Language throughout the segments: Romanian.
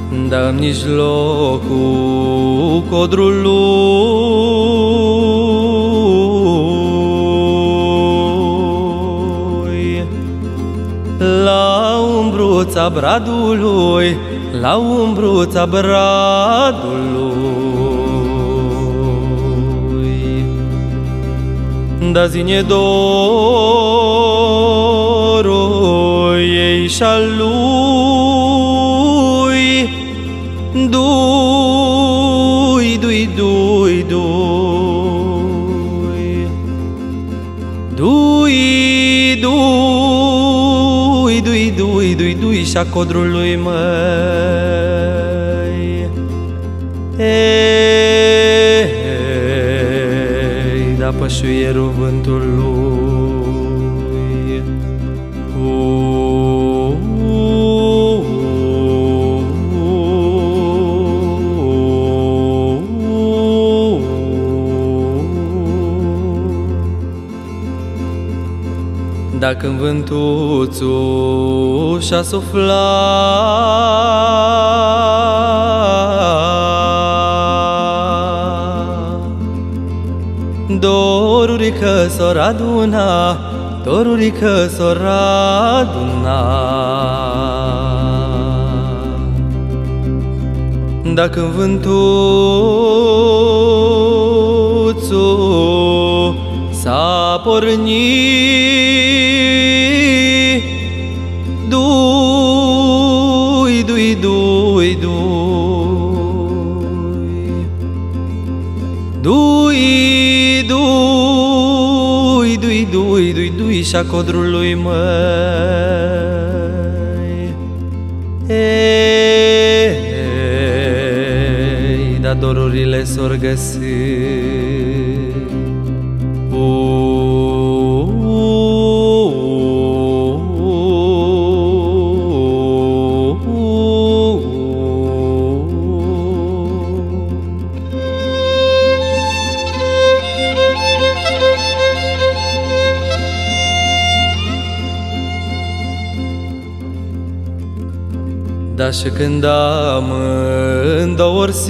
dar în mijlocul codrului, la umbruța bradului, la umbruța bradului, da zine dorul ei și-al lui, dui, dui, dui, dui, dui, dui, dui, dui, dui, dui, și-a codrului măi. Ei, da pășuierul vântului. Dacă în vântuțul și-a suflat doruri că s-or aduna, doruri că s-or aduna, dacă în vântuțul s-a pornit, dui, dui, dui, dui, dui, dui, dui, dui, dui, și-a codrului măi. Ei, da dorurile s-or găsi. Da și când amândouă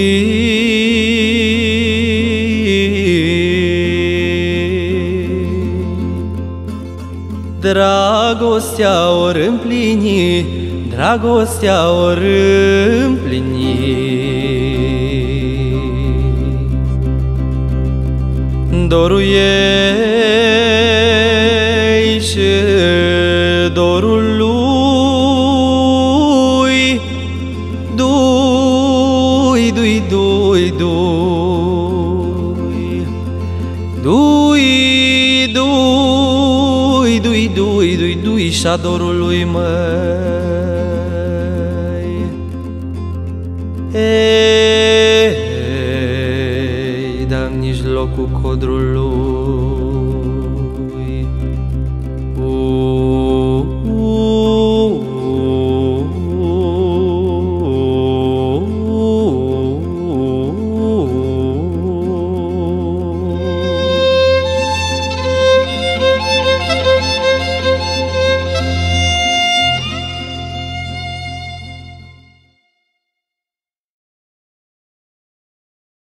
dragostea ori împlini, dragostea ori împlini, dorul ei și dorul lui, dui, dui, dui, dui, dui, dui, dui, dui, dui, și-a dorului măi. Ei, da în mijlocul codrului.